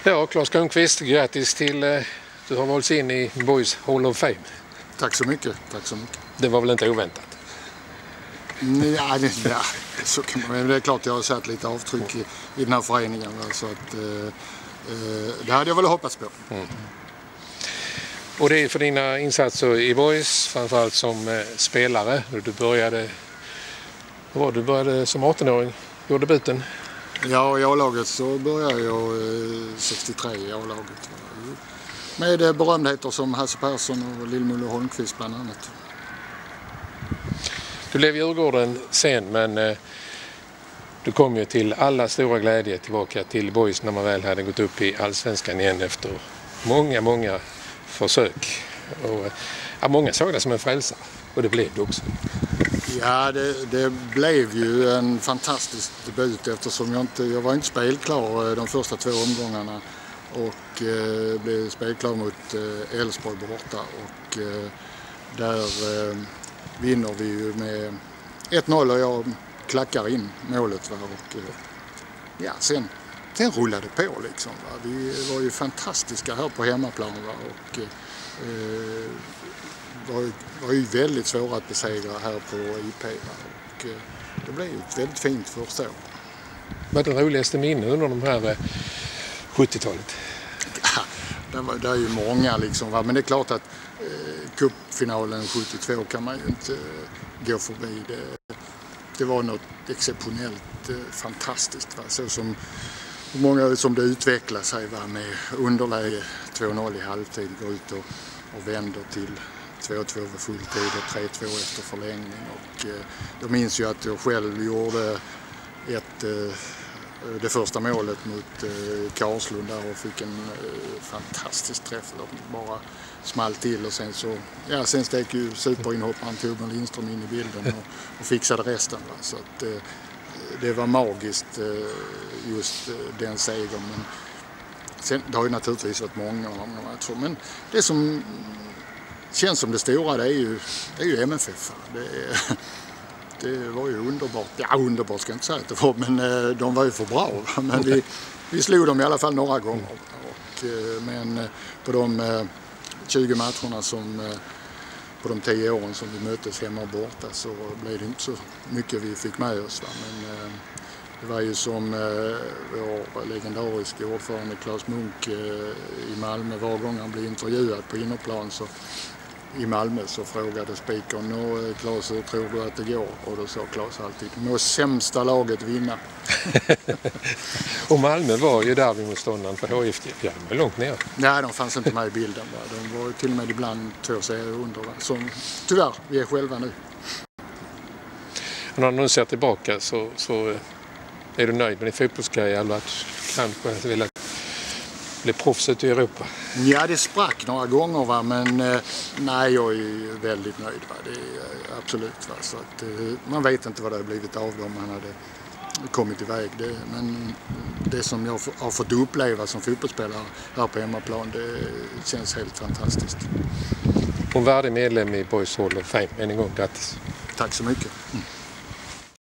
Ja, Claes Grönqvist, grattis till du har valts in i Boys Hall of Fame. Tack så mycket, tack så mycket. Det var väl inte oväntat? Ja, så kan man, men det är klart jag har satt lite avtryck i den här föreningen. Så att, det hade jag väl hoppats på. Mm. Och det är för dina insatser i Boys, framförallt som spelare. Du började som 18-åring, gjorde debuten. Ja, i A-laget så började jag 63 i A-laget. Med berömdheter som Hasse Persson och Lill-Mulle Holmqvist bland annat. Du blev Djurgården sen, men du kom ju till alla stora glädje tillbaka till Boys när man väl hade gått upp i Allsvenskan igen efter många försök. Och, många såg det som en frälsare, och det blev det också. Ja, det blev ju en fantastisk debut eftersom jag var inte spelklar de första 2 omgångarna och blev spelklar mot Elfsborg borta och där vinner vi ju med 1-0 och jag klackar in målet. Och sen rullade det på liksom. Vi var ju fantastiska här på hemmaplan och var ju väldigt svåra att besegra här på IP och det blev ju ett väldigt fint första år. Vad är det roligaste minne under de här 70-talet? Det är ju många liksom, men det är klart att cupfinalen 72 kan man ju inte gå förbi. Det var något exceptionellt fantastiskt. Så som många som det utvecklar sig med underläge 2-0 i halvtid, går ut och vänder till 2-2 vid fulltid och 3-2 efter förlängning. Och jag minns ju att jag själv gjorde det första målet mot Karlslund där och fick en fantastisk träff. Bara small till och sen steg ju superinhopparen Torbjörn Lindström in i bilden och fixade resten. Så att, det var magiskt just den segern. Men sen, det har ju naturligtvis varit många matcher. Men det som känns som det stora, det är ju MFF. Det var ju underbart. Ja, underbart ska jag inte säga att det var, men de var ju för bra. Men vi slog dem i alla fall några gånger. Men på de 20 matcherna på de 10 åren som vi möttes hemma och borta så blev det inte så mycket vi fick med oss. Men det var ju som vår legendariska ordförande Claes Munk i Malmö, var gång han blev intervjuad på innerplan i Malmö så frågade spikern och Claes, hur tror du att det går? Och då sa Claes alltid, må sämsta laget vinna. Och Malmö var ju derbymotståndaren för HIF, ja, de var långt ner. Nej, de fanns inte med i bilden. De var till och med ibland 2 serier under, som tyvärr vi är själva nu. Och när du ser tillbaka så är du nöjd med din fotbollskarriär eller att kanske vilja bli proffset i Europa? Ja, det sprack några gånger, men nej, jag är väldigt nöjd. Det är absolut. Så att, man vet inte vad det hade blivit av dem om han hade kommit iväg. Men det som jag har fått uppleva som fotbollsspelare här på hemmaplan, det känns helt fantastiskt. Och värdig medlem i Boys Hall of Fame. Än en gång, grattis. Tack så mycket.